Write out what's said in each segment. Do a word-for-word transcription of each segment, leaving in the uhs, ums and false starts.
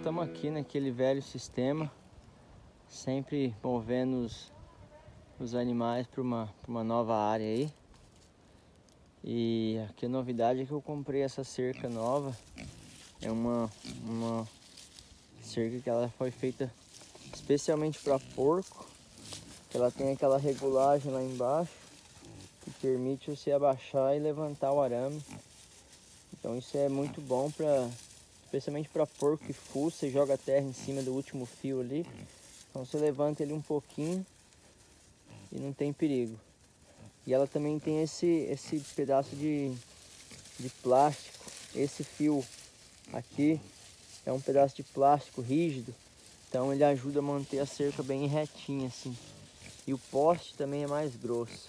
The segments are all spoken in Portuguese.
estamos aqui naquele velho sistema, sempre movendo os, os animais para uma, para uma nova área aí. E aqui a novidade é que eu comprei essa cerca nova. É uma, uma cerca que ela foi feita especialmente para porco. Ela tem aquela regulagem lá embaixo que permite você abaixar e levantar o arame. Então isso é muito bom para, especialmente para porco que fuça, você joga a terra em cima do último fio ali. Então você levanta ele um pouquinho e não tem perigo. E ela também tem esse, esse pedaço de, de plástico. Esse fio aqui é um pedaço de plástico rígido. Então ele ajuda a manter a cerca bem retinha assim. E o poste também é mais grosso.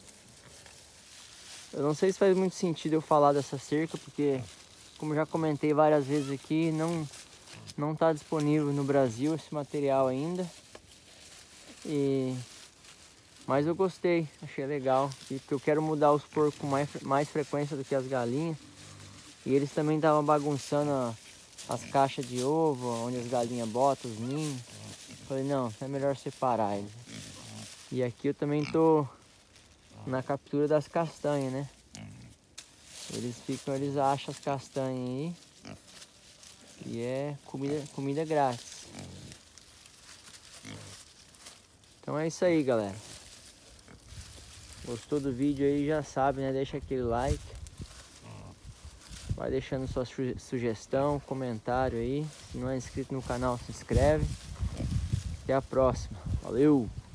Eu não sei se faz muito sentido eu falar dessa cerca, porque, como já comentei várias vezes aqui, não não está disponível no Brasil esse material ainda. E mas eu gostei, achei legal, porque eu quero mudar os porcos com mais, mais frequência do que as galinhas. E eles também estavam bagunçando a, as caixas de ovo, onde as galinhas botam, os ninhos. Falei, não, é melhor separar eles. E aqui eu também tô na captura das castanhas, né? Eles ficam, eles acham as castanhas aí. E é comida, comida grátis. Então é isso aí, galera. Gostou do vídeo aí, já sabe, né? Deixa aquele like. Vai deixando sua sugestão, comentário aí. Se não é inscrito no canal, se inscreve. Até a próxima. Valeu!